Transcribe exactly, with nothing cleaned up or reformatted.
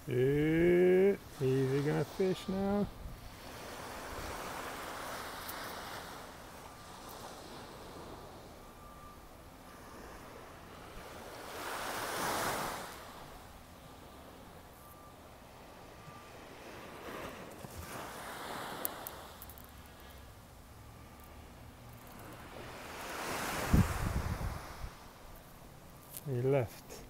Eh, Is he gonna fish now? He left.